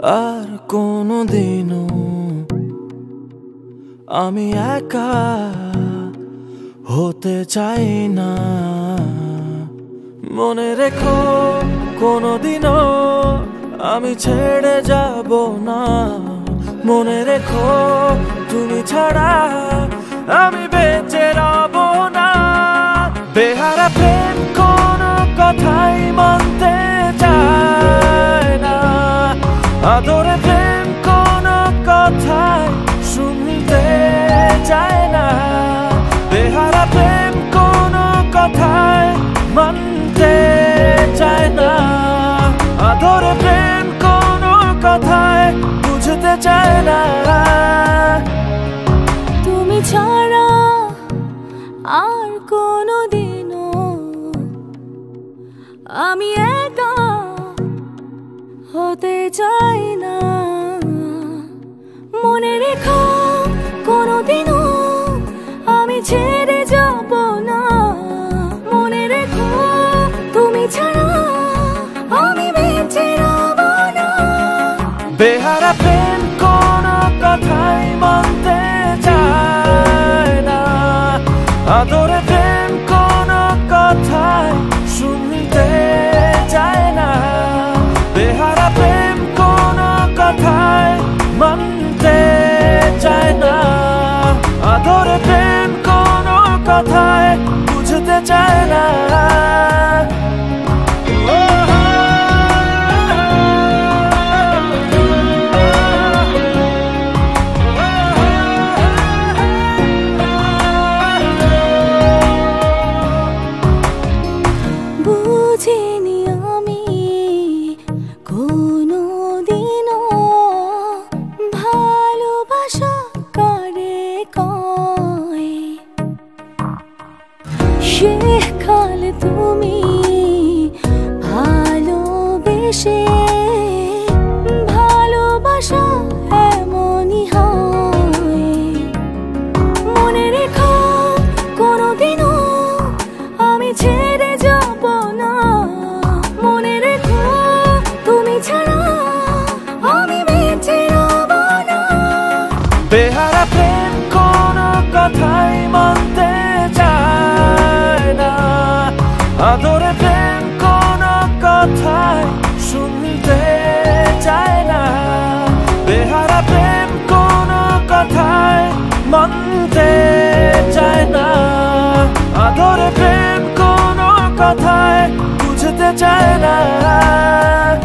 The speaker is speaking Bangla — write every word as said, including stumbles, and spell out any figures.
আর কোনোদিনও আমি একা হতে চাই না। মনে রেখো কোনোদিনও আমি ছেড়ে যাব না। মনে রেখো তুমি ছাড়া আমি বেঁচে রব না। বেহারা প্রেম কোনো কথাই মানতে চায় না। আদরে প্রেম কোনো কথাই শুনতে চায় না। বেহারা প্রেম কোনো কথাই মানতে চায় না। আদরে প্রেম কোনো কথাই বুঝতে চায় না। তুমি ছাড়া আর কোনোদিনও আমি একা হতে চাই না। মনে রেখো কোনোদিনও আমি ছেড়ে যাব না। মনে রেখো তুমি ছাড়া আমি বেঁচে রব না। বেহারা প্রেম কোনো কথাই মানতে চায় না। আদরে প্রেম কোনো কথাই শুনতে চায় না। বেহারা প্রেম কোনো কথাই মানতে চায় না। আদরে প্রেম কোনো কথাই বুঝতে চায় না। বুঝিনি আমি কোনোদিনও ভালোবাসা কারে কয়। সেকাল তুমি ভালোবেসে ভালোবাসা এমনই হয়। মনে রেখো কোনোদিনও আমি ছেড়ে যাব না। মনে রেখো তুমি ছাড়া আমি বেঁচে রব না। বেহারা প্রেম কোনো কথাই মানতে চায় না। আদরে প্রেম কোনো কথাই শুনতে চায় না। বেহারা প্রেম কোনো কথাই মানতে চায় না। আদরে প্রেম কোনো কথাই বুঝতে চায় না।